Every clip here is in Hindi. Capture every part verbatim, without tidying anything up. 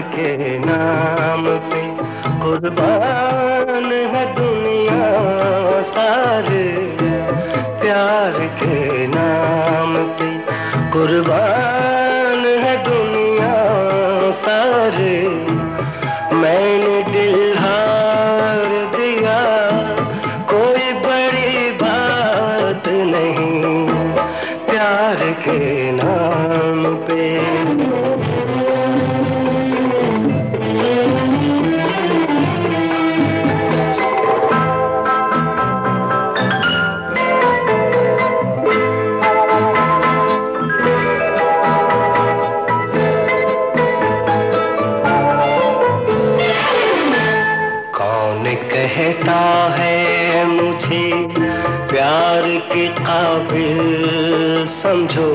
के नाम पे कुर्बान है दुनिया सारे, प्यार के नाम पे कुर्बान है दुनिया सारे। मैंने दिल हार दिया, कोई बड़ी बात नहीं, प्यार के नाम पे। कहता है मुझे प्यार के काबिल समझो,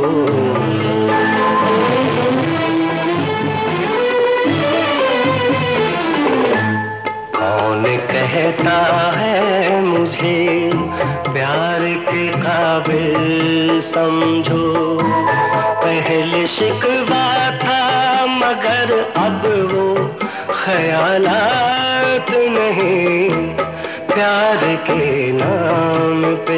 कौन कहता है मुझे प्यार के काबिल समझो। पहले शिकवा था मगर अब वो ख्यालात नहीं, प्यार के नाम पे।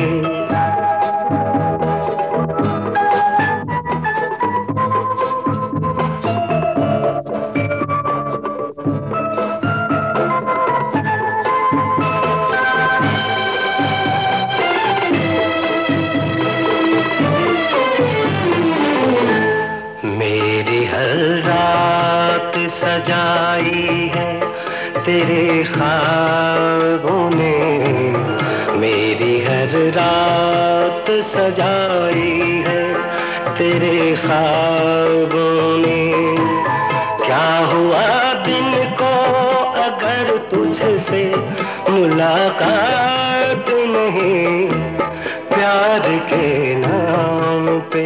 मेरी हर रात सजाई है तेरे ख्वाबों ने, मेरी हर रात सजाई है तेरे ख्वाबों ने। क्या हुआ दिन को अगर तुझसे मुलाकात नहीं, प्यार के नाम पे।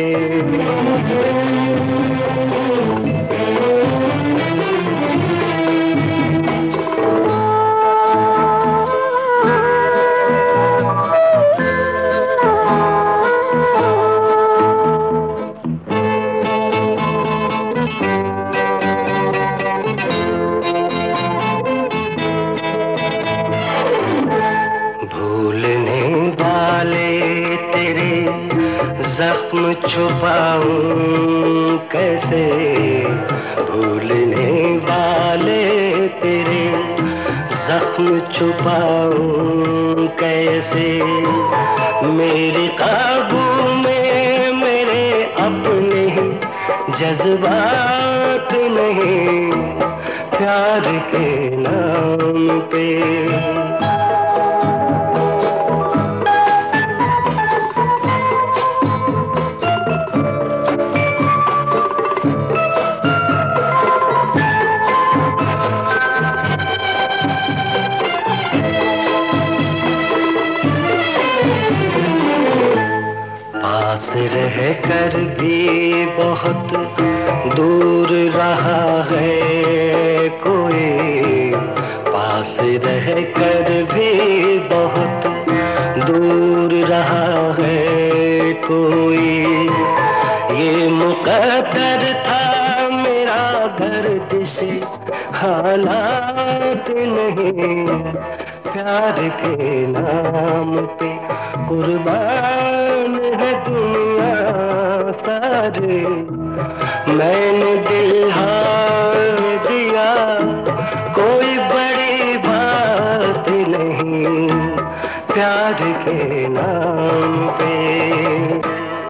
भूलने वाले तेरे जख्म छुपाऊं कैसे, भूलने वाले तेरे जख्म छुपाऊं कैसे। मेरे काबू में मेरे अपने ही जज्बात नहीं, प्यार के नाम पे। पास रह कर भी बहुत दूर रहा है कोई, पास रह कर भी बहुत दूर रहा है कोई। ये मुकद्दर था मेरा गर्दिश हालात नहीं, प्यार के नाम पे कुर्बान है दुनिया सारे। मैंने दिल हार दिया, कोई बड़ी बात नहीं, प्यार के नाम पे।